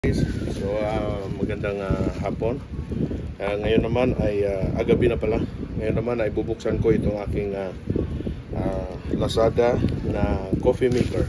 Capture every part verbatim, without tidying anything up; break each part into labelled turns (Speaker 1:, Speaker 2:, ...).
Speaker 1: So uh, magandang uh, hapon. Uh, ngayon naman ay uh, agabi na pala. Ngayon naman ay bubuksan ko itong aking uh, uh, Lazada na coffee maker.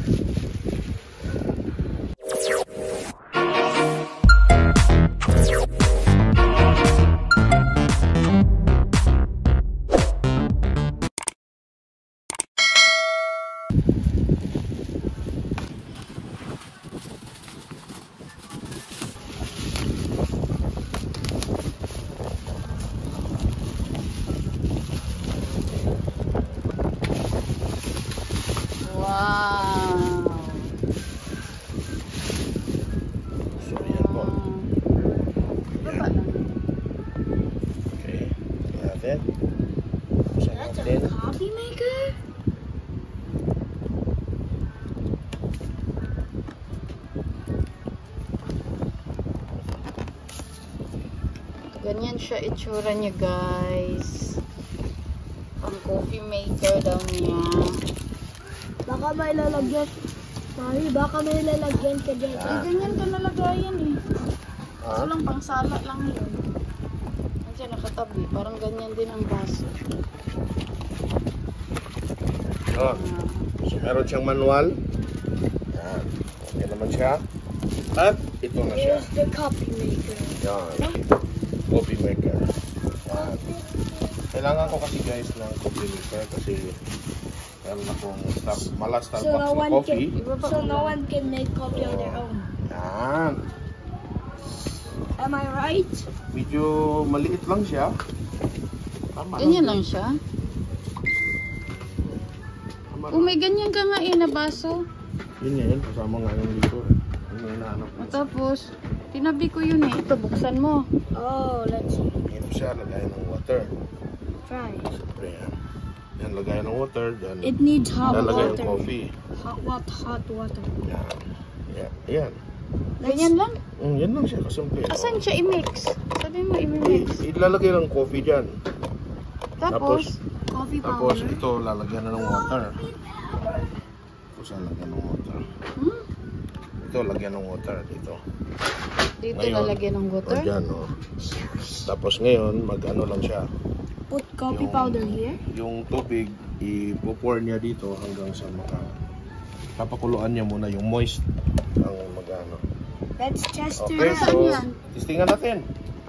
Speaker 2: That's a coffee maker?
Speaker 3: Ganyan siya itsura niya, guys. Ang coffee maker daw niya.
Speaker 2: Baka may lalagyan. Mami, baka may lalagyan ka dyan.
Speaker 3: Ay, ganyan ka nalagayan eh.
Speaker 1: Ah?
Speaker 3: Ito lang, pang sala lang yun. Nandiyan nakatabi. Parang ganyan din ang baso.
Speaker 1: Oh. So, meron siyang manual. Yan. Okay naman siya. At ito na siya.
Speaker 2: Here's the coffee maker.
Speaker 1: Yan. Coffee maker. Yan. Kailangan ko kasi guys ng coffee maker kasi meron akong star, mala Starbucks
Speaker 2: So no
Speaker 1: na
Speaker 2: one
Speaker 1: coffee.
Speaker 2: can, so no one can make coffee on their own.
Speaker 1: Yan.
Speaker 2: Am I right?
Speaker 1: Medyo maliit lang siya. Tama
Speaker 3: Ganyan lang siya.
Speaker 1: Tama
Speaker 3: Oh, may ganyan ka nga eh na baso.
Speaker 1: Yun yan. Kasama nga yung dito. Yung hinahanap ko.
Speaker 3: Tapos, tinabi ko yun eh. Ito, buksan mo.
Speaker 2: Oh, let's see.
Speaker 1: Ito siya. Lagayan ng water.
Speaker 2: Try.
Speaker 1: Siyempre yan. Yan, lagayan ng water. Then,
Speaker 2: It needs hot
Speaker 1: lalagay yung
Speaker 2: water.
Speaker 1: coffee.
Speaker 2: Hot water, hot water.
Speaker 1: Yan. Yan. Yan.
Speaker 3: Ganyan lang.
Speaker 1: Mm, yan lang siya. Kasimple.
Speaker 3: Asan siya i-mix? Sabi mo
Speaker 1: I-
Speaker 3: i-mix.
Speaker 1: ilalagay ng coffee dyan.
Speaker 3: Tapos,
Speaker 2: Coffee
Speaker 1: Tapos
Speaker 2: powder.
Speaker 1: ito lalagyan na ng water. Tapos lalagyan ng water.
Speaker 3: hmm?
Speaker 1: Ito lagyan ng water dito.
Speaker 3: Dito
Speaker 1: Ngayon,
Speaker 3: lalagyan ng water.
Speaker 1: O dyan, o. Tapos ngayon, mag-ano lang siya.
Speaker 2: Put coffee
Speaker 1: Yung-
Speaker 2: powder here.
Speaker 1: Yung tubig, i-pour niya dito hanggang sa maka... Papakuluan niya muna yung moist ang mag-ano.
Speaker 2: Let's test it
Speaker 1: Okay,
Speaker 2: out.
Speaker 1: so, testingan natin.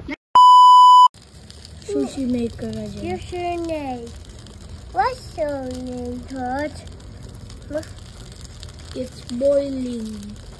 Speaker 2: Sushi maker again.
Speaker 4: What's your name? What's your name, Todd?
Speaker 2: It's boiling.